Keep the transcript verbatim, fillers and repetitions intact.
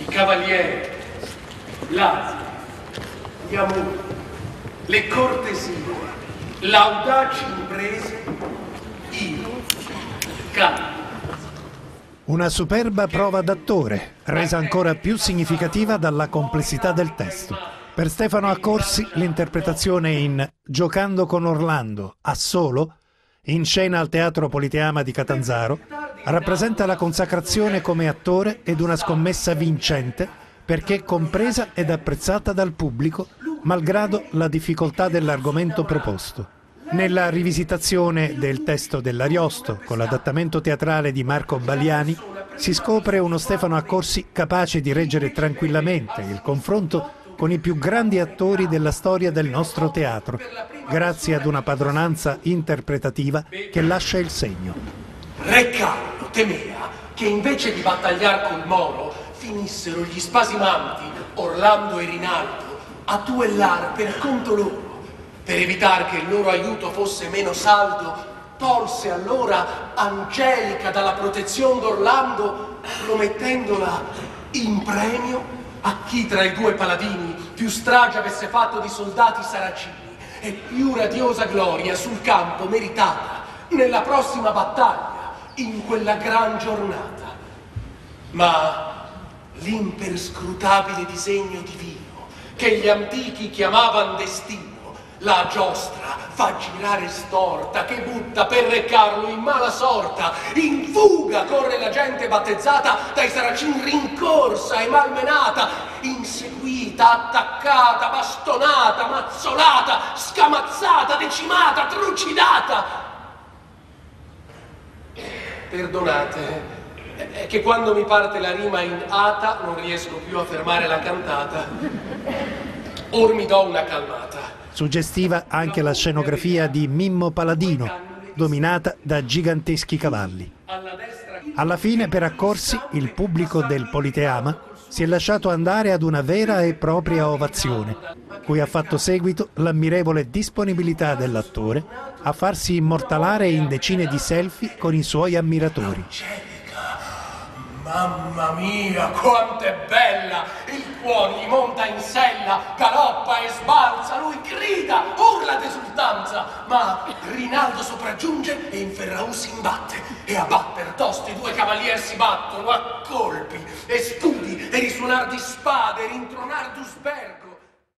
i cavalieri, l'Asia, gli amori, le cortesie, l'audaci imprese, io canto. Una superba prova d'attore, resa ancora più significativa dalla complessità del testo. Per Stefano Accorsi l'interpretazione in Giocando con Orlando, a solo, in scena al Teatro Politeama di Catanzaro, rappresenta la consacrazione come attore ed una scommessa vincente perché compresa ed apprezzata dal pubblico, malgrado la difficoltà dell'argomento proposto. Nella rivisitazione del testo dell'Ariosto, con l'adattamento teatrale di Marco Baliani, si scopre uno Stefano Accorsi capace di reggere tranquillamente il confronto con i più grandi attori della storia del nostro teatro, grazie ad una padronanza interpretativa che lascia il segno. Re Carlo temeva che invece di battagliar col Moro finissero gli spasimanti Orlando e Rinaldo a duellar per conto loro. Per evitare che il loro aiuto fosse meno saldo, tolse allora Angelica dalla protezione d'Orlando, promettendola in premio a chi tra i due paladini più strage avesse fatto di soldati saracini e più radiosa gloria sul campo meritata nella prossima battaglia, in quella gran giornata. Ma l'imperscrutabile disegno divino che gli antichi chiamavan destino, la giostra fa girare storta che butta per Re Carlo in mala sorta. In fuga corre la gente battezzata, dai saracini rincorsa e malmenata, inseguita, attaccata, bastonata, mazzolata, scamazzata, decimata, trucidata. Perdonate, è che quando mi parte la rima in ata non riesco più a fermare la cantata. Or mi do una calmata. Suggestiva anche la scenografia di Mimmo Paladino, dominata da giganteschi cavalli. Alla fine, per Accorsi, il pubblico del Politeama si è lasciato andare ad una vera e propria ovazione, cui ha fatto seguito l'ammirevole disponibilità dell'attore a farsi immortalare in decine di selfie con i suoi ammiratori. Mamma mia, quanto è bella! Il cuore gli monta in sella, galoppa e sbalza, lui grida, urla d'esultanza, ma Rinaldo sopraggiunge e in Ferraù si imbatte, e a batter tosto i due cavalieri si battono a colpi, e studi, e risuonar di spade, e rintronar d'usbergo.